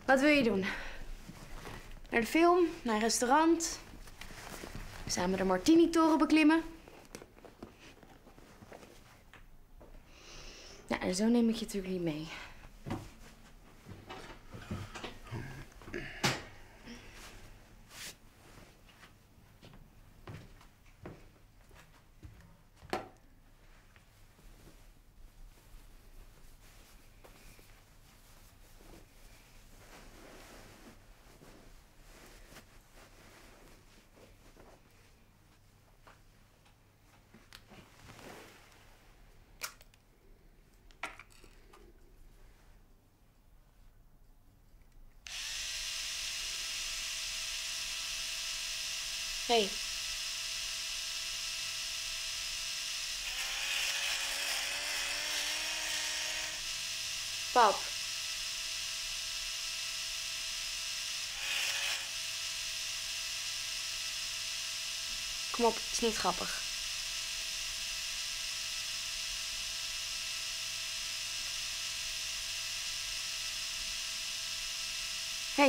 Wat wil je doen? Naar de film? Naar een restaurant? Samen de Martini-toren beklimmen? Ja, en zo neem ik je natuurlijk niet mee. Hey. Pap. Kom op, het is niet grappig. Hey.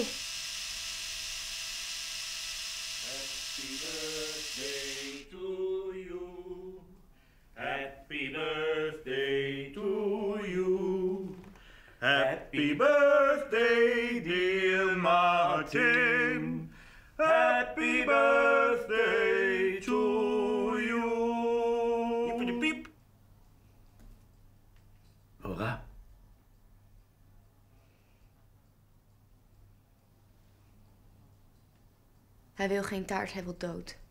Happy birthday to you. Happy birthday to you. Happy birthday, dear Martin. Happy birthday to you. Jippie piep. Hoera. Hij wil geen taart, hij wil dood.